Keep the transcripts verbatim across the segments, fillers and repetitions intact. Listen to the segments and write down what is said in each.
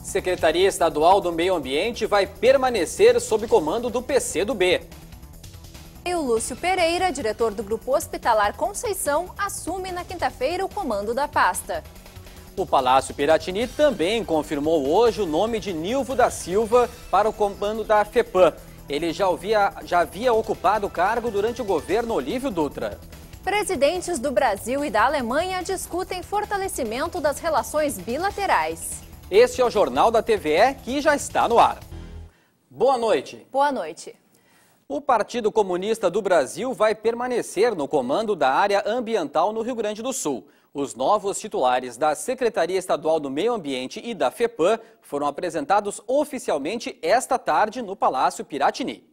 Secretaria Estadual do Meio Ambiente vai permanecer sob comando do P C do B. E o Lúcio Pereira, diretor do Grupo Hospitalar Conceição, assume na quinta-feira o comando da pasta. O Palácio Piratini também confirmou hoje o nome de Nilvo da Silva para o comando da FEPAM. Ele já havia, já havia ocupado o cargo durante o governo Olívio Dutra. Presidentes do Brasil e da Alemanha discutem fortalecimento das relações bilaterais. Este é o Jornal da T V E, que já está no ar. Boa noite. Boa noite. O Partido Comunista do Brasil vai permanecer no comando da área ambiental no Rio Grande do Sul. Os novos titulares da Secretaria Estadual do Meio Ambiente e da FEPAM foram apresentados oficialmente esta tarde no Palácio Piratini.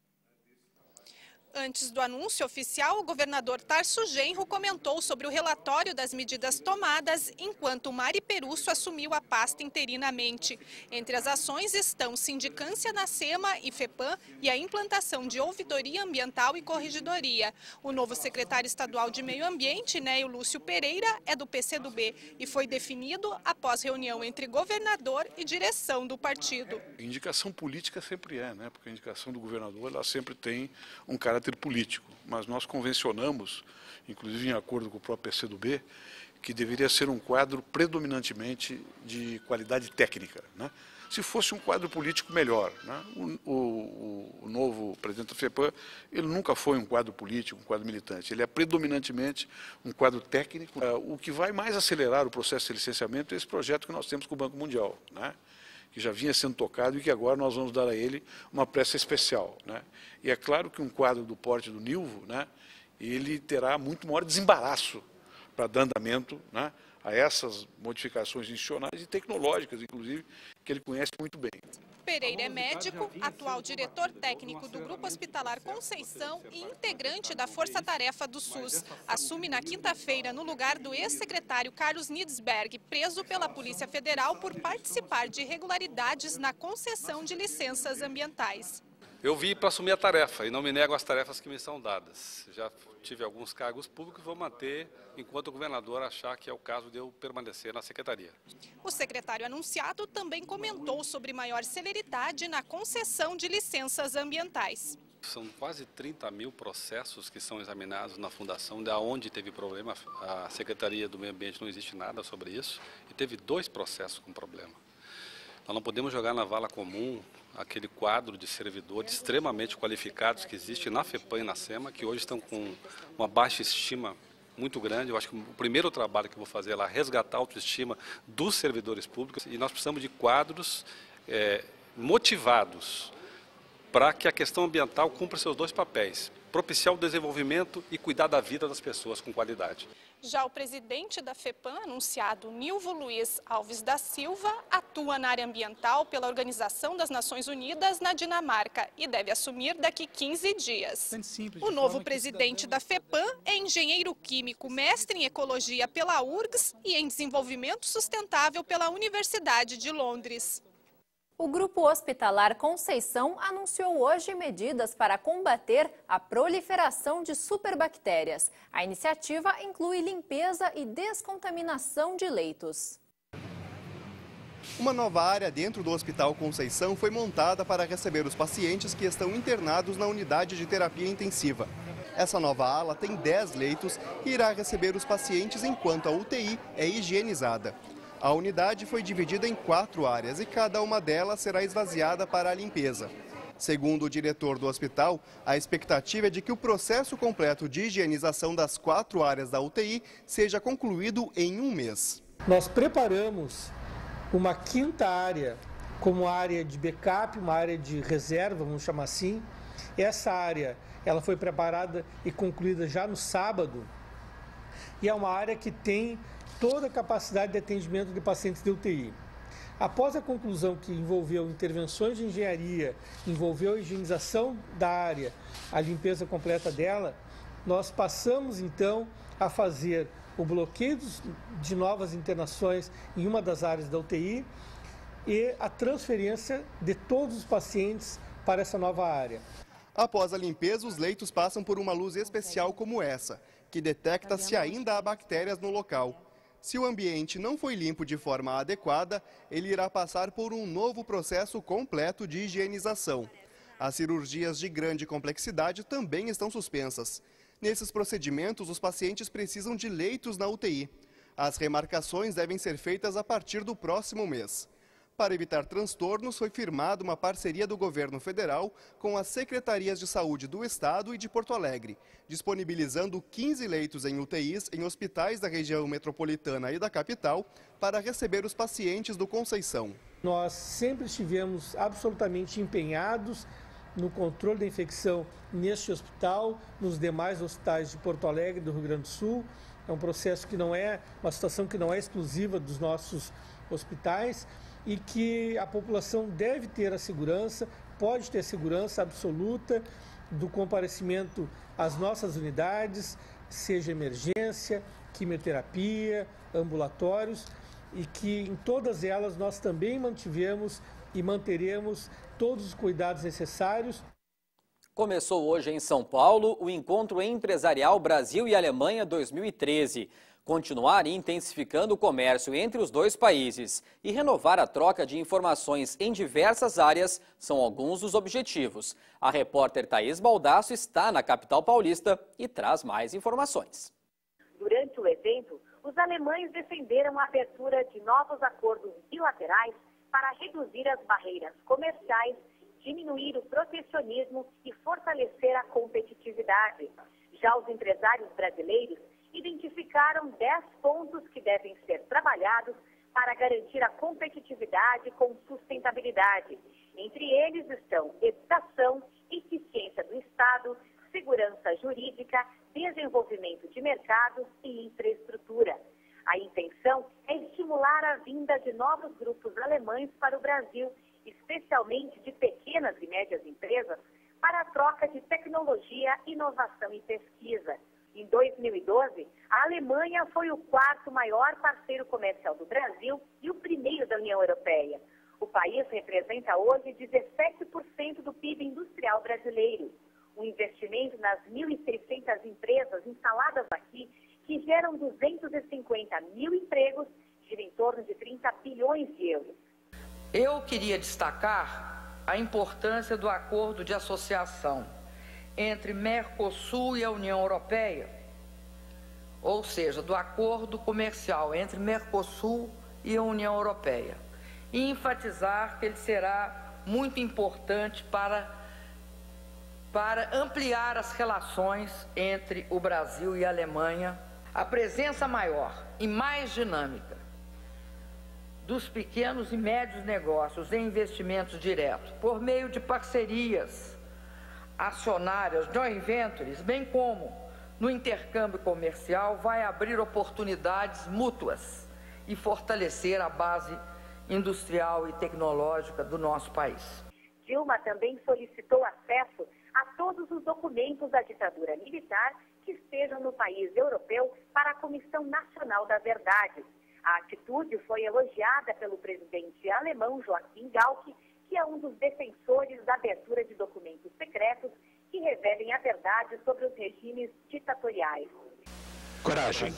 Antes do anúncio oficial, o governador Tarso Genro comentou sobre o relatório das medidas tomadas enquanto Mari Perusso assumiu a pasta interinamente. Entre as ações estão sindicância na SEMA e FEPAM e a implantação de ouvidoria ambiental e corregedoria. O novo secretário estadual de Meio Ambiente, Nélio Lúcio Pereira, é do P C do B e foi definido após reunião entre governador e direção do partido. Indicação política sempre é, né? Porque a indicação do governador ela sempre tem um caráter político, mas nós convencionamos, inclusive em acordo com o próprio P C do B, que deveria ser um quadro predominantemente de qualidade técnica, né? Se fosse um quadro político, melhor, né? o, o, o novo presidente da FEPAM, ele nunca foi um quadro político, um quadro militante, ele é predominantemente um quadro técnico. O que vai mais acelerar o processo de licenciamento é esse projeto que nós temos com o Banco Mundial, né? Que já vinha sendo tocado e que agora nós vamos dar a ele uma pressa especial, né? E é claro que um quadro do porte do Nilvo, né, ele terá muito maior desembaraço para dar andamento, né, a essas modificações institucionais e tecnológicas, inclusive, que ele conhece muito bem. Pereira é médico, atual diretor técnico do Grupo Hospitalar Conceição e integrante da Força Tarefa do SUS. Assume na quinta-feira no lugar do ex-secretário Carlos Nidsberg, preso pela Polícia Federal por participar de irregularidades na concessão de licenças ambientais. Eu vim para assumir a tarefa e não me nego às tarefas que me são dadas. Já tive alguns cargos públicos e vou manter enquanto o governador achar que é o caso de eu permanecer na secretaria. O secretário anunciado também comentou sobre maior celeridade na concessão de licenças ambientais. São quase trinta mil processos que são examinados na fundação, da onde teve problema. A Secretaria do Meio Ambiente não existe nada sobre isso e teve dois processos com problema. Nós não podemos jogar na vala comum aquele quadro de servidores extremamente qualificados que existe na FEPAM e na SEMA, que hoje estão com uma baixa estima muito grande. Eu acho que o primeiro trabalho que eu vou fazer é lá resgatar a autoestima dos servidores públicos e nós precisamos de quadros é, motivados para que a questão ambiental cumpra seus dois papéis, propiciar o desenvolvimento e cuidar da vida das pessoas com qualidade. Já o presidente da FEPAM, anunciado Nilvo Luiz Alves da Silva, atua na área ambiental pela Organização das Nações Unidas na Dinamarca e deve assumir daqui quinze dias. O novo presidente da FEPAM é engenheiro químico, mestre em ecologia pela U R G S e em desenvolvimento sustentável pela Universidade de Londres. O Grupo Hospitalar Conceição anunciou hoje medidas para combater a proliferação de superbactérias. A iniciativa inclui limpeza e descontaminação de leitos. Uma nova área dentro do Hospital Conceição foi montada para receber os pacientes que estão internados na unidade de terapia intensiva. Essa nova ala tem dez leitos e irá receber os pacientes enquanto a U T I é higienizada. A unidade foi dividida em quatro áreas e cada uma delas será esvaziada para a limpeza. Segundo o diretor do hospital, a expectativa é de que o processo completo de higienização das quatro áreas da U T I seja concluído em um mês. Nós preparamos uma quinta área como área de backup, uma área de reserva, vamos chamar assim. Essa área ela foi preparada e concluída já no sábado e é uma área que tem toda a capacidade de atendimento de pacientes de U T I. Após a conclusão que envolveu intervenções de engenharia, envolveu a higienização da área, a limpeza completa dela, nós passamos então a fazer o bloqueio de novas internações em uma das áreas da U T I e a transferência de todos os pacientes para essa nova área. Após a limpeza, os leitos passam por uma luz especial como essa, que detecta se ainda há bactérias no local. Se o ambiente não foi limpo de forma adequada, ele irá passar por um novo processo completo de higienização. As cirurgias de grande complexidade também estão suspensas. Nesses procedimentos, os pacientes precisam de leitos na U T I. As remarcações devem ser feitas a partir do próximo mês. Para evitar transtornos, foi firmada uma parceria do governo federal com as secretarias de saúde do Estado e de Porto Alegre, disponibilizando quinze leitos em U T Is em hospitais da região metropolitana e da capital para receber os pacientes do Conceição. Nós sempre estivemos absolutamente empenhados no controle da infecção neste hospital, nos demais hospitais de Porto Alegre e do Rio Grande do Sul. É um processo que não é, uma situação que não é exclusiva dos nossos hospitais e que a população deve ter a segurança, pode ter segurança absoluta do comparecimento às nossas unidades, seja emergência, quimioterapia, ambulatórios, e que em todas elas nós também mantivemos e manteremos todos os cuidados necessários. Começou hoje em São Paulo o Encontro Empresarial Brasil e Alemanha dois mil e treze. Continuar intensificando o comércio entre os dois países e renovar a troca de informações em diversas áreas são alguns dos objetivos. A repórter Thaís Baldasso está na capital paulista e traz mais informações. Durante o evento, os alemães defenderam a abertura de novos acordos bilaterais para reduzir as barreiras comerciais, diminuir o protecionismo e fortalecer a competitividade. Já os empresários brasileiros identificaram dez pontos que devem ser trabalhados para garantir a competitividade com sustentabilidade. Entre eles estão educação, eficiência do Estado, segurança jurídica, desenvolvimento de mercados e infraestrutura. A intenção é estimular a vinda de novos grupos alemães para o Brasil, especialmente de pequenas e médias empresas, para a troca de tecnologia, inovação e pesquisa. Em dois mil e doze, a Alemanha foi o quarto maior parceiro comercial do Brasil e o primeiro da União Europeia. O país representa hoje dezessete por cento do P I B industrial brasileiro. O investimento nas mil e seiscentas empresas instaladas aqui, que geram duzentos e cinquenta mil empregos, gira em torno de trinta bilhões de euros. Eu queria destacar a importância do acordo de associação entre Mercosul e a União Europeia, ou seja, do acordo comercial entre Mercosul e a União Europeia, e enfatizar que ele será muito importante para, para ampliar as relações entre o Brasil e a Alemanha, a presença maior e mais dinâmica dos pequenos e médios negócios em investimentos diretos, por meio de parcerias acionárias, joint ventures, bem como no intercâmbio comercial, vai abrir oportunidades mútuas e fortalecer a base industrial e tecnológica do nosso país. Dilma também solicitou acesso a todos os documentos da ditadura militar que estejam no país europeu para a Comissão Nacional da Verdade. A atitude foi elogiada pelo presidente alemão Joachim Gauck, que é um dos defensores da abertura de documentos secretos que revelem a verdade sobre os regimes ditatoriais. Coragem.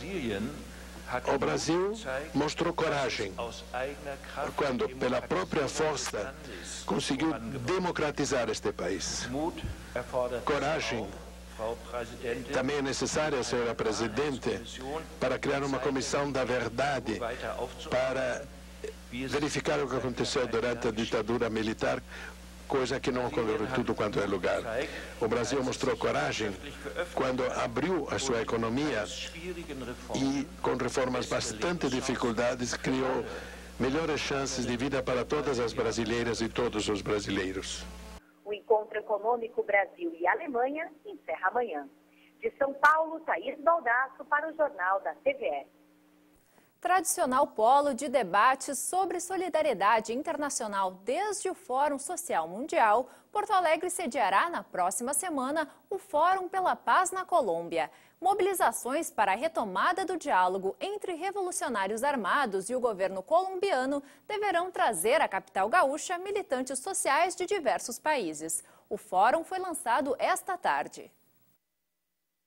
O Brasil mostrou coragem quando, pela própria força, conseguiu democratizar este país. Coragem também é necessária, senhora Presidente, para criar uma comissão da verdade, para verificar o que aconteceu durante a ditadura militar, coisa que não ocorreu em tudo quanto é lugar. O Brasil mostrou coragem quando abriu a sua economia e, com reformas bastante dificuldades, criou melhores chances de vida para todas as brasileiras e todos os brasileiros. O Encontro Econômico Brasil e Alemanha encerra amanhã. De São Paulo, Thaís Baldasso para o Jornal da T V E. Tradicional polo de debates sobre solidariedade internacional desde o Fórum Social Mundial, Porto Alegre sediará na próxima semana o Fórum pela Paz na Colômbia. Mobilizações para a retomada do diálogo entre revolucionários armados e o governo colombiano deverão trazer à capital gaúcha militantes sociais de diversos países. O fórum foi lançado esta tarde.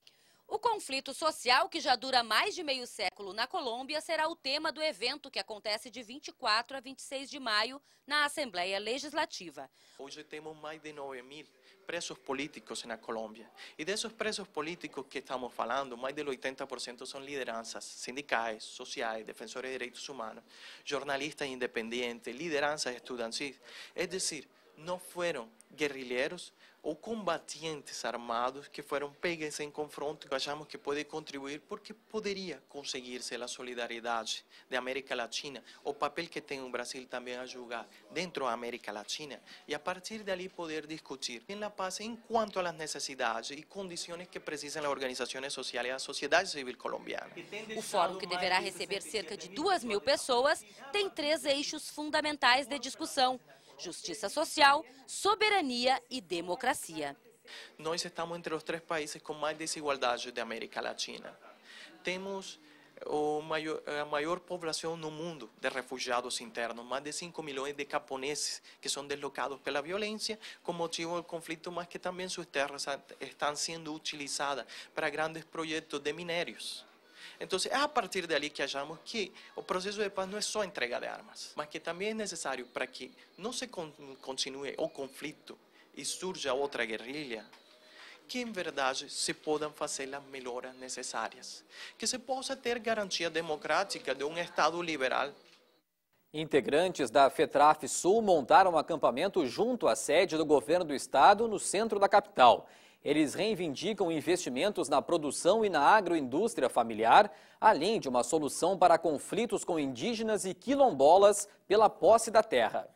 O conflito social, que já dura mais de meio século na Colômbia, será o tema do evento que acontece de vinte e quatro a vinte e seis de maio na Assembleia Legislativa. Hoje temos mais de nove mil presos políticos na Colômbia. E desses presos políticos que estamos falando, mais de oitenta por cento são lideranças sindicais, sociais, defensores de direitos humanos, jornalistas independentes, lideranças estudantis. É decir, não foram guerrilheiros ou combatientes armados que foram pegues em confronto, que achamos que pode contribuir, porque poderia conseguir-se a solidariedade da América Latina, o papel que tem o Brasil também a jogar dentro da América Latina, e a partir dali poder discutir em La Paz em quanto às necessidades e condições que precisam as organizações sociais e a sociedade civil colombiana. O fórum, que deverá receber cerca de duas mil pessoas, tem três eixos fundamentais de discussão: justiça social, soberania e democracia. Nós estamos entre os três países com mais desigualdade da América Latina. Temos o maior, a maior população no mundo de refugiados internos, mais de cinco milhões de camponeses que são deslocados pela violência com motivo do conflito, mas que também suas terras estão sendo utilizadas para grandes projetos de minérios. Então, é a partir dali que achamos que o processo de paz não é só entrega de armas, mas que também é necessário para que não se continue o conflito e surja outra guerrilha, que em verdade se possam fazer as melhoras necessárias, que se possa ter garantia democrática de um Estado liberal. Integrantes da FETRAF Sul montaram um acampamento junto à sede do governo do estado no centro da capital. Eles reivindicam investimentos na produção e na agroindústria familiar, além de uma solução para conflitos com indígenas e quilombolas pela posse da terra.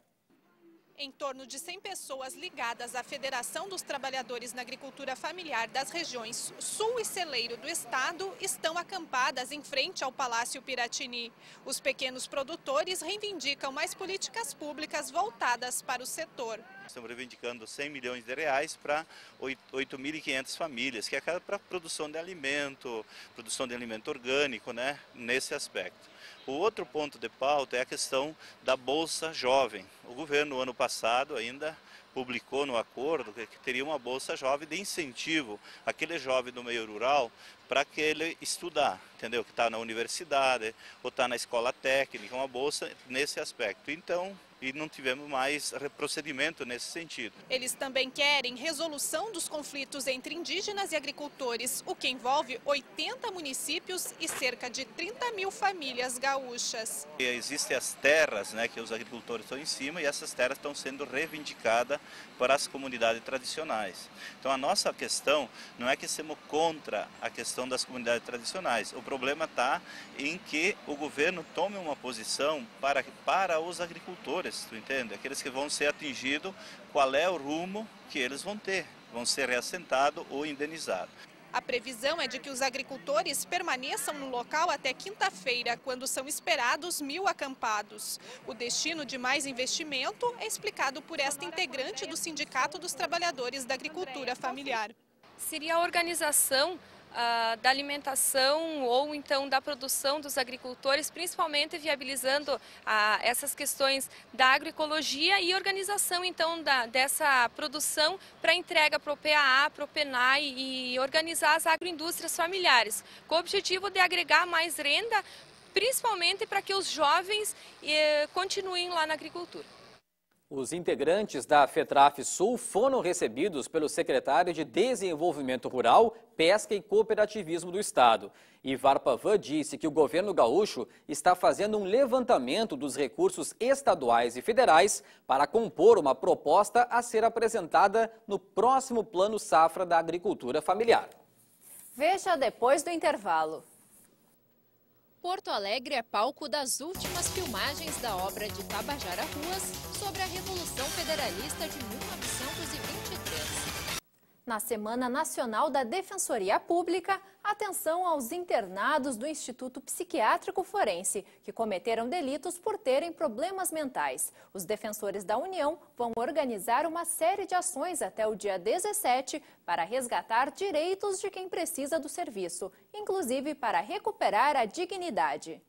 Em torno de cem pessoas ligadas à Federação dos Trabalhadores na Agricultura Familiar das regiões Sul e Celeiro do estado estão acampadas em frente ao Palácio Piratini. Os pequenos produtores reivindicam mais políticas públicas voltadas para o setor. Estamos reivindicando cem milhões de reais para oito mil e quinhentas famílias, que é para produção de alimento, produção de alimento orgânico, né, nesse aspecto. O outro ponto de pauta é a questão da Bolsa Jovem. O governo, no ano passado, ainda publicou no acordo que teria uma Bolsa Jovem de incentivo àquele jovem do meio rural para que ele estudar, entendeu? Que está na universidade ou está na escola técnica, uma bolsa nesse aspecto. Então, e não tivemos mais procedimento nesse sentido. Eles também querem resolução dos conflitos entre indígenas e agricultores, o que envolve oitenta municípios e cerca de trinta mil famílias gaúchas. E existem as terras, né, que os agricultores estão em cima, e essas terras estão sendo reivindicadas para as comunidades tradicionais. Então a nossa questão não é que somos contra a questão das comunidades tradicionais. O problema está em que o governo tome uma posição para, para os agricultores. Tu entende? Aqueles que vão ser atingidos, qual é o rumo que eles vão ter? Vão ser reassentados ou indenizados. A previsão é de que os agricultores permaneçam no local até quinta-feira, quando são esperados mil acampados. O destino de mais investimento é explicado por esta integrante do Sindicato dos Trabalhadores da Agricultura Familiar. Seria a organização Uh, da alimentação ou então da produção dos agricultores, principalmente viabilizando uh, essas questões da agroecologia e organização então da, dessa produção para entrega para o P A A, para o PENAI e organizar as agroindústrias familiares, com o objetivo de agregar mais renda, principalmente para que os jovens uh, continuem lá na agricultura. Os integrantes da FETRAF Sul foram recebidos pelo secretário de Desenvolvimento Rural, Pesca e Cooperativismo do Estado. Ivar Pavan disse que o governo gaúcho está fazendo um levantamento dos recursos estaduais e federais para compor uma proposta a ser apresentada no próximo Plano Safra da Agricultura Familiar. Veja depois do intervalo. Porto Alegre é palco das últimas filmagens da obra de Tabajara Ruas sobre a Revolução Federalista de mil novecentos e vinte e três. Na Semana Nacional da Defensoria Pública, atenção aos internados do Instituto Psiquiátrico Forense, que cometeram delitos por terem problemas mentais. Os defensores da União vão organizar uma série de ações até o dia dezessete para resgatar direitos de quem precisa do serviço, inclusive para recuperar a dignidade.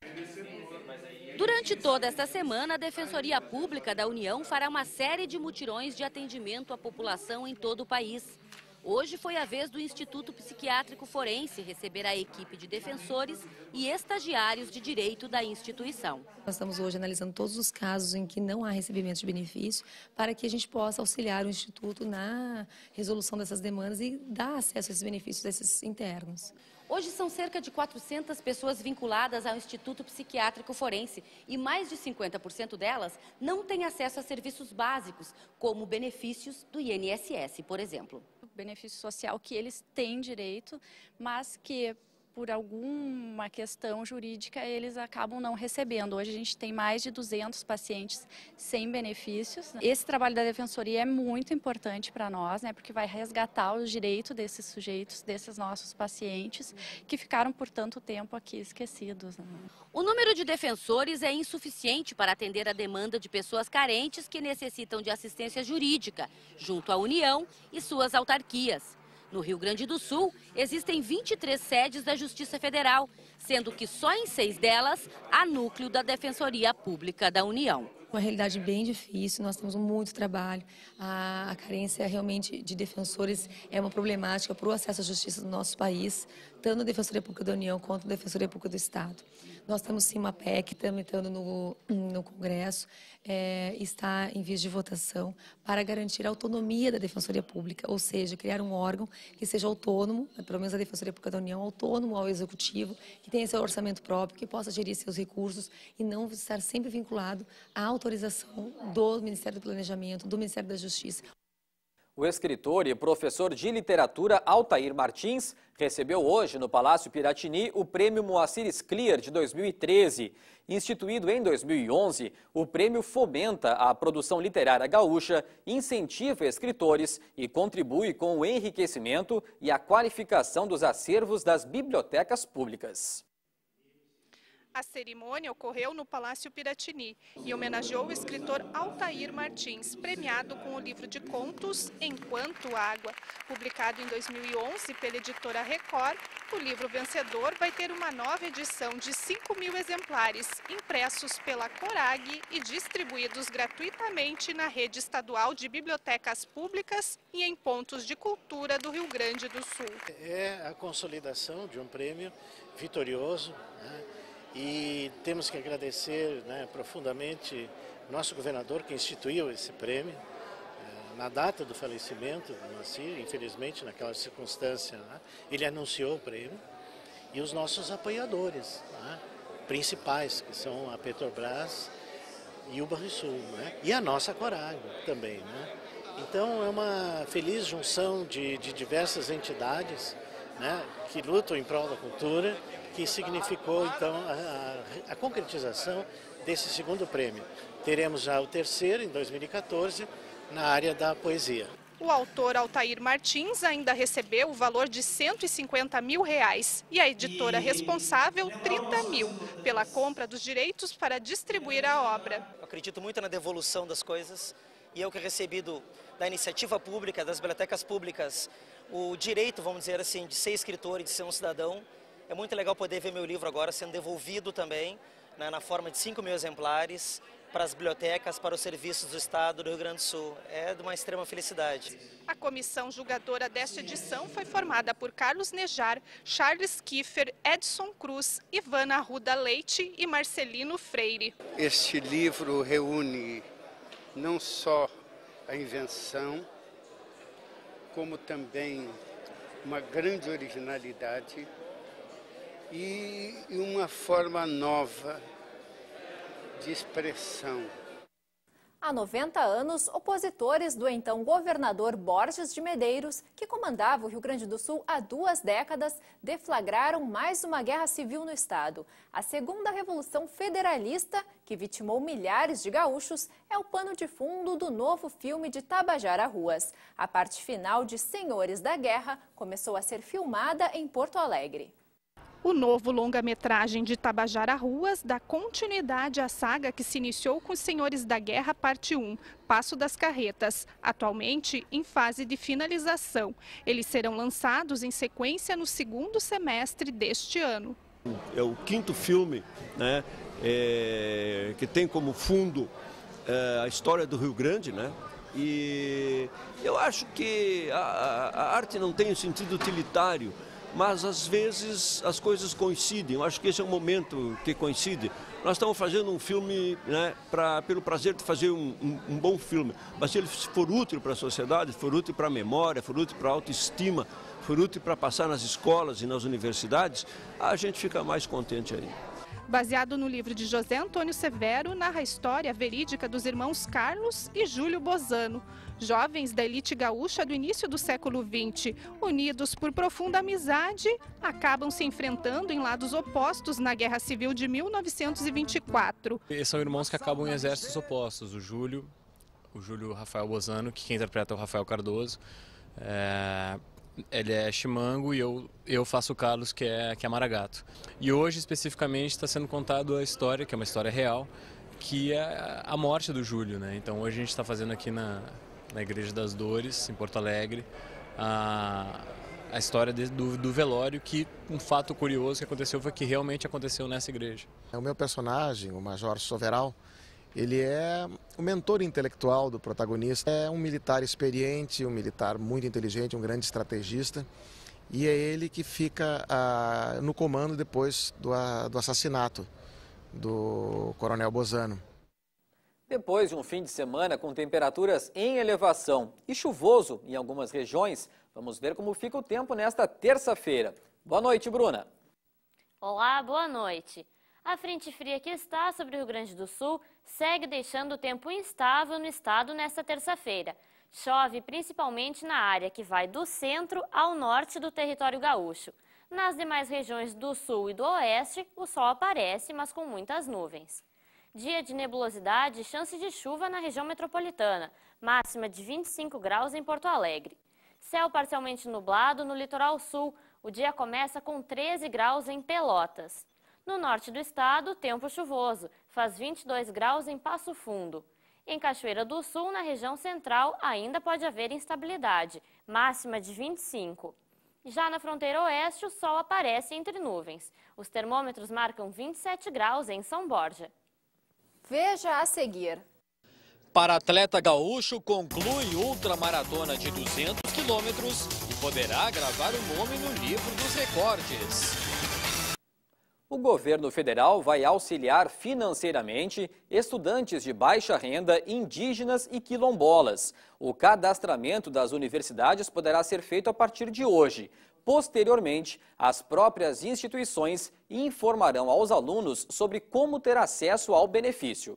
Durante toda esta semana, a Defensoria Pública da União fará uma série de mutirões de atendimento à população em todo o país. Hoje foi a vez do Instituto Psiquiátrico Forense receber a equipe de defensores e estagiários de direito da instituição. Nós estamos hoje analisando todos os casos em que não há recebimento de benefício para que a gente possa auxiliar o Instituto na resolução dessas demandas e dar acesso a esses benefícios desses internos. Hoje são cerca de quatrocentas pessoas vinculadas ao Instituto Psiquiátrico Forense e mais de cinquenta por cento delas não têm acesso a serviços básicos, como benefícios do I N S S, por exemplo. Benefício social que eles têm direito, mas que por alguma questão jurídica eles acabam não recebendo. Hoje a gente tem mais de duzentos pacientes sem benefícios. Esse trabalho da Defensoria é muito importante para nós, né, porque vai resgatar os direitos desses sujeitos, desses nossos pacientes que ficaram por tanto tempo aqui esquecidos, né? O número de defensores é insuficiente para atender a demanda de pessoas carentes que necessitam de assistência jurídica, junto à União e suas autarquias. No Rio Grande do Sul, existem vinte e três sedes da Justiça Federal, sendo que só em seis delas há núcleo da Defensoria Pública da União. Uma realidade bem difícil, nós temos muito trabalho. A, a carência realmente de defensores é uma problemática para o acesso à justiça do nosso país, tanto na Defensoria Pública da União quanto na Defensoria Pública do Estado. Nós temos sim uma P E C tramitando no, no Congresso, é, está em vias de votação para garantir a autonomia da Defensoria Pública, ou seja, criar um órgão que seja autônomo, pelo menos a Defensoria Pública da União, autônomo ao Executivo, que tenha seu orçamento próprio, que possa gerir seus recursos e não estar sempre vinculado à autorização do Ministério do Planejamento, do Ministério da Justiça. O escritor e professor de literatura Altair Martins recebeu hoje no Palácio Piratini o Prêmio Moacir Scliar de dois mil e treze. Instituído em dois mil e onze, o prêmio fomenta a produção literária gaúcha, incentiva escritores e contribui com o enriquecimento e a qualificação dos acervos das bibliotecas públicas. A cerimônia ocorreu no Palácio Piratini e homenageou o escritor Altair Martins, premiado com o livro de contos Enquanto Água. Publicado em dois mil e onze pela editora Record, o livro vencedor vai ter uma nova edição de cinco mil exemplares, impressos pela Corag e distribuídos gratuitamente na rede estadual de bibliotecas públicas e em pontos de cultura do Rio Grande do Sul. É a consolidação de um prêmio vitorioso, né? E temos que agradecer, né, profundamente nosso governador que instituiu esse prêmio. Na data do falecimento do Moacir, infelizmente naquela circunstância, né, ele anunciou o prêmio, e os nossos apoiadores, né, principais, que são a Petrobras e o Banrisul, né, e a nossa Corag também, né. Então é uma feliz junção de, de diversas entidades, né, que lutam em prol da cultura, que significou então a, a, a concretização desse segundo prêmio. Teremos já o terceiro em dois mil e quatorze na área da poesia. O autor Altair Martins ainda recebeu o valor de cento e cinquenta mil reais e a editora responsável trinta mil pela compra dos direitos para distribuir a obra. Eu acredito muito na devolução das coisas e eu que recebi do, da iniciativa pública, das bibliotecas públicas, o direito, vamos dizer assim, de ser escritor e de ser um cidadão. É muito legal poder ver meu livro agora sendo devolvido também, né, na forma de cinco mil exemplares para as bibliotecas, para os serviços do Estado do Rio Grande do Sul. É de uma extrema felicidade. A comissão julgadora desta edição foi formada por Carlos Nejar, Charles Kiefer, Edson Cruz, Ivana Arruda Leite e Marcelino Freire. Este livro reúne não só a invenção, como também uma grande originalidade e uma forma nova de expressão. Há noventa anos, opositores do então governador Borges de Medeiros, que comandava o Rio Grande do Sul há duas décadas, deflagraram mais uma guerra civil no estado. A segunda Revolução Federalista, que vitimou milhares de gaúchos, é o pano de fundo do novo filme de Tabajara Ruas. A parte final de Senhores da Guerra começou a ser filmada em Porto Alegre. O novo longa-metragem de Tabajara Ruas dá continuidade à saga que se iniciou com os Senhores da Guerra, parte um, Passo das Carretas, atualmente em fase de finalização. Eles serão lançados em sequência no segundo semestre deste ano. É o quinto filme, né, é, que tem como fundo é, a história do Rio Grande, né, E eu acho que a, a arte não tem um sentido utilitário, mas às vezes as coisas coincidem. Eu acho que esse é um momento que coincide. Nós estamos fazendo um filme, né, pra, pelo prazer de fazer um, um, um bom filme, mas se ele for útil para a sociedade, for útil para a memória, for útil para a autoestima, for útil para passar nas escolas e nas universidades, a gente fica mais contente aí. Baseado no livro de José Antônio Severo, narra a história verídica dos irmãos Carlos e Júlio Bozano, jovens da elite gaúcha do início do século vinte. Unidos por profunda amizade, acabam se enfrentando em lados opostos na Guerra Civil de mil novecentos e vinte e quatro. E são irmãos que acabam em exércitos opostos, o Júlio, o Júlio Rafael Bozano, que quem interpreta é o Rafael Cardoso. É... Ele é Chimango e eu, eu faço o Carlos, que é, que é Maragato. E hoje, especificamente, está sendo contado a história, que é uma história real, que é a morte do Júlio, né? Então hoje a gente está fazendo aqui na, na Igreja das Dores, em Porto Alegre, a, a história de, do, do velório, que um fato curioso que aconteceu foi que realmente aconteceu nessa igreja. O meu personagem, o Major Soveral, ele é o mentor intelectual do protagonista. É um militar experiente, um militar muito inteligente, um grande estrategista. E é ele que fica ah, no comando depois do, ah, do assassinato do Coronel Bozano. Depois de um fim de semana com temperaturas em elevação e chuvoso em algumas regiões, vamos ver como fica o tempo nesta terça-feira. Boa noite, Bruna. Olá, boa noite. A frente fria que está sobre o Rio Grande do Sul segue deixando o tempo instável no estado nesta terça-feira. Chove principalmente na área que vai do centro ao norte do território gaúcho. Nas demais regiões do sul e do oeste, o sol aparece, mas com muitas nuvens. Dia de nebulosidade e chance de chuva na região metropolitana, máxima de vinte e cinco graus em Porto Alegre. Céu parcialmente nublado no litoral sul, o dia começa com treze graus em Pelotas. No norte do estado, tempo chuvoso, faz vinte e dois graus em Passo Fundo. Em Cachoeira do Sul, na região central, ainda pode haver instabilidade, máxima de vinte e cinco. Já na fronteira oeste, o sol aparece entre nuvens. Os termômetros marcam vinte e sete graus em São Borja. Veja a seguir. Para atleta gaúcho, conclui ultramaratona de duzentos quilômetros e poderá gravar o nome no livro dos recordes. O governo federal vai auxiliar financeiramente estudantes de baixa renda, indígenas e quilombolas. O cadastramento das universidades poderá ser feito a partir de hoje. Posteriormente, as próprias instituições informarão aos alunos sobre como ter acesso ao benefício.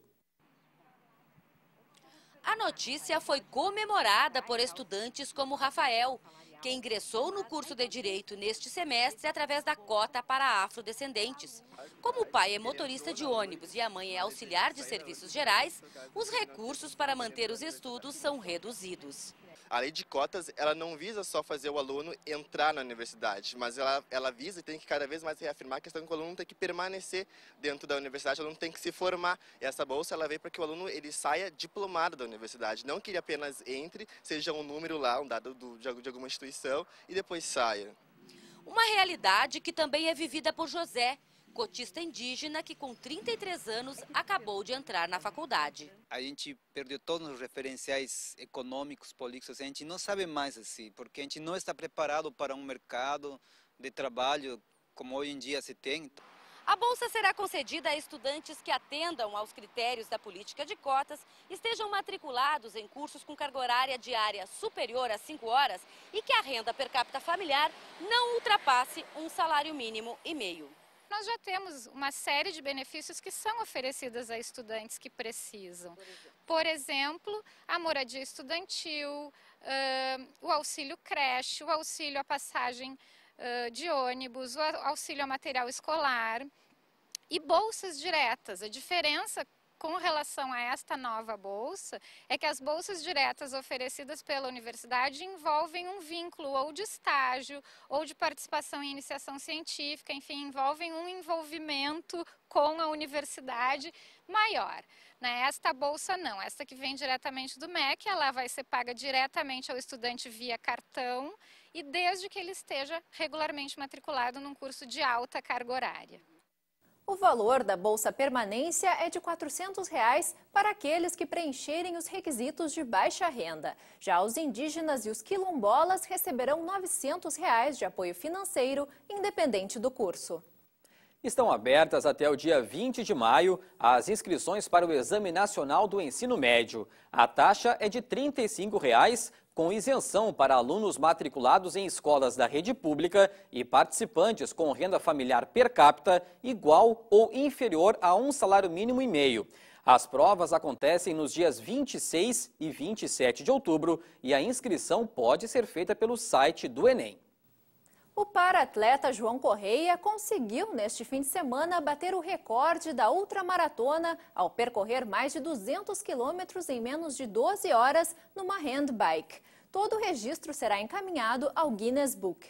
A notícia foi comemorada por estudantes como Rafael, que ingressou no curso de Direito neste semestre através da cota para afrodescendentes. Como o pai é motorista de ônibus e a mãe é auxiliar de serviços gerais, os recursos para manter os estudos são reduzidos. A lei de cotas, ela não visa só fazer o aluno entrar na universidade, mas ela, ela visa e tem que cada vez mais reafirmar a questão que o aluno tem que permanecer dentro da universidade, o aluno tem que se formar. E essa bolsa, ela veio para que o aluno ele saia diplomado da universidade, não que ele apenas entre, seja um número lá, um dado do, de, de alguma instituição e depois saia. Uma realidade que também é vivida por José, cotista indígena que com trinta e três anos acabou de entrar na faculdade. A gente perdeu todos os referenciais econômicos, políticos, a gente não sabe mais assim, porque a gente não está preparado para um mercado de trabalho como hoje em dia se tem. A bolsa será concedida a estudantes que atendam aos critérios da política de cotas, estejam matriculados em cursos com carga horária diária superior a cinco horas e que a renda per capita familiar não ultrapasse um salário mínimo e meio. Nós já temos uma série de benefícios que são oferecidos a estudantes que precisam. Por exemplo, a moradia estudantil, uh, o auxílio creche, o auxílio à passagem uh, de ônibus, o auxílio a material escolar e bolsas diretas. A diferença com relação a esta nova bolsa é que as bolsas diretas oferecidas pela universidade envolvem um vínculo ou de estágio ou de participação em iniciação científica, enfim, envolvem um envolvimento com a universidade maior. Né? Esta bolsa não, esta que vem diretamente do M E C, ela vai ser paga diretamente ao estudante via cartão e desde que ele esteja regularmente matriculado num curso de alta carga horária. O valor da Bolsa Permanência é de quatrocentos reais para aqueles que preencherem os requisitos de baixa renda. Já os indígenas e os quilombolas receberão novecentos reais de apoio financeiro, independente do curso. Estão abertas até o dia vinte de maio as inscrições para o Exame Nacional do Ensino Médio. A taxa é de trinta e cinco reais, com isenção para alunos matriculados em escolas da rede pública e participantes com renda familiar per capita igual ou inferior a um salário mínimo e meio. As provas acontecem nos dias vinte e seis e vinte e sete de outubro e a inscrição pode ser feita pelo site do Enem. O para-atleta João Correia conseguiu, neste fim de semana, bater o recorde da ultramaratona ao percorrer mais de duzentos quilômetros em menos de doze horas numa handbike. Todo o registro será encaminhado ao Guinness Book.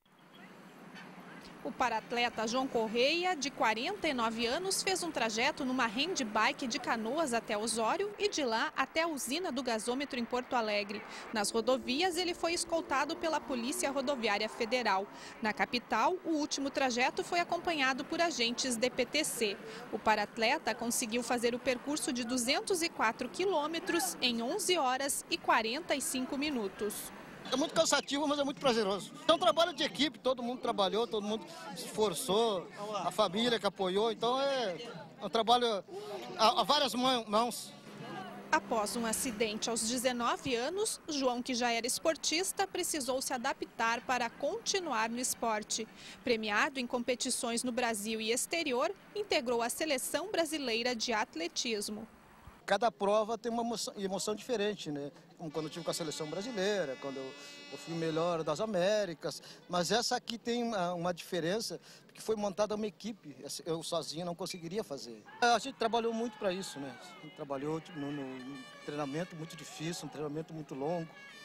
O para-atleta João Correia, de quarenta e nove anos, fez um trajeto numa handbike de Canoas até Osório e de lá até a usina do gasômetro em Porto Alegre. Nas rodovias, ele foi escoltado pela Polícia Rodoviária Federal. Na capital, o último trajeto foi acompanhado por agentes D P T C. O para-atleta conseguiu fazer o percurso de duzentos e quatro quilômetros em onze horas e quarenta e cinco minutos. É muito cansativo, mas é muito prazeroso. É um trabalho de equipe, todo mundo trabalhou, todo mundo se esforçou, a família que apoiou, então é um trabalho a, a várias mãos. Após um acidente aos dezenove anos, João, que já era esportista, precisou se adaptar para continuar no esporte. Premiado em competições no Brasil e exterior, integrou a seleção brasileira de atletismo. Cada prova tem uma emoção, emoção diferente, né? Como quando eu tive com a seleção brasileira, quando eu, eu fui melhor das Américas. Mas essa aqui tem uma, uma diferença, porque foi montada uma equipe. Eu sozinho não conseguiria fazer. A gente trabalhou muito para isso, né? A gente trabalhou no, no treinamento muito difícil, um treinamento muito longo.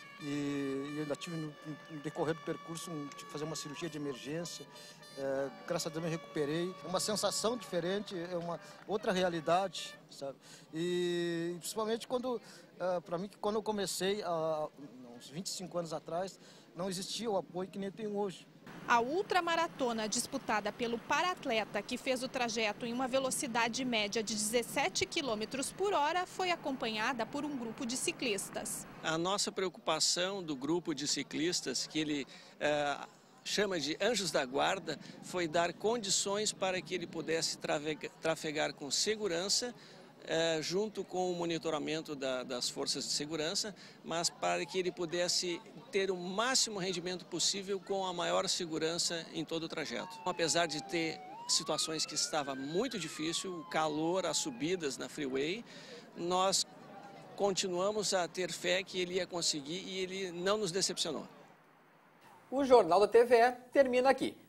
E, e ainda tive no, no decorrer do percurso, um, tive que fazer uma cirurgia de emergência. É, graças a Deus me recuperei. É uma sensação diferente, é uma outra realidade, sabe? E principalmente quando, uh, para mim, quando eu comecei, há uns vinte e cinco anos atrás, não existia o apoio que nem tem hoje. A ultramaratona disputada pelo para-atleta, que fez o trajeto em uma velocidade média de dezessete quilômetros por hora, foi acompanhada por um grupo de ciclistas. A nossa preocupação do grupo de ciclistas, que ele uh, chama de Anjos da Guarda, foi dar condições para que ele pudesse trafegar com segurança, eh, junto com o monitoramento da, das forças de segurança, mas para que ele pudesse ter o máximo rendimento possível com a maior segurança em todo o trajeto. Apesar de ter situações que estava muito difícil, o calor, as subidas na freeway, nós continuamos a ter fé que ele ia conseguir e ele não nos decepcionou. O Jornal da T V E termina aqui.